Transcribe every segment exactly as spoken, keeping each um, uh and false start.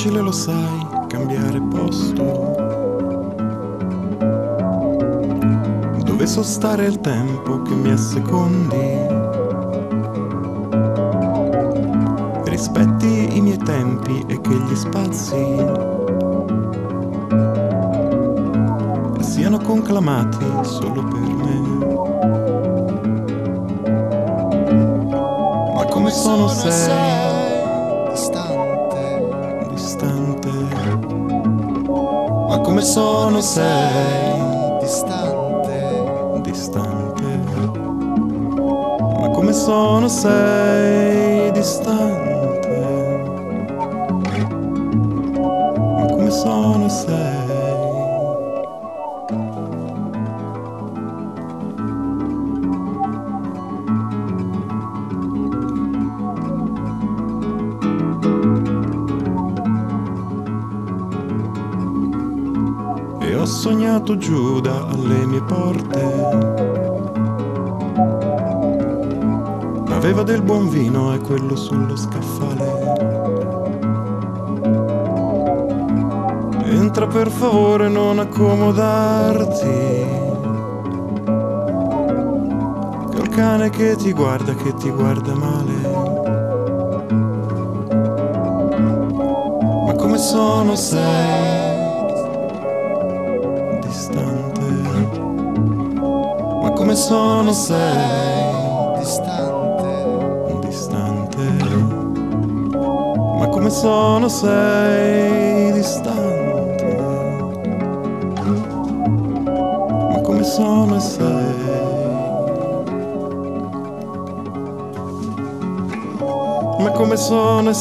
facile, lo sai, cambiare posto. Dove sostare il tempo che mi assecondi? Rispetti i miei tempi e che gli spazi siano conclamati solo per me. Ma come sono sei distante, distante. Ma come sono sei distante, distante. Ma come sono sei distante. Ma come sono sei. E ho sognato Giuda alle mie porte. Aveva del buon vino e quello sullo scaffale. Entra per favore, non accomodarti. Col cane che ti guarda, che ti guarda male. Ma come sono sei distante. Ma come sono sei distante, distante. Ma come sono sei distante. Ma come sono sei. Ma come sono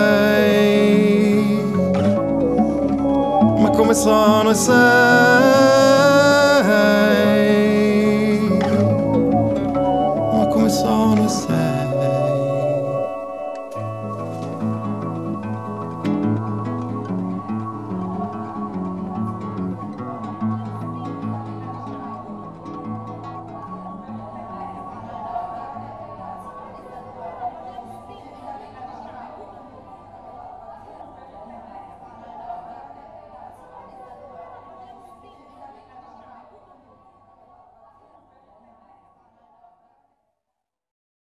sei. Ma come sono sei.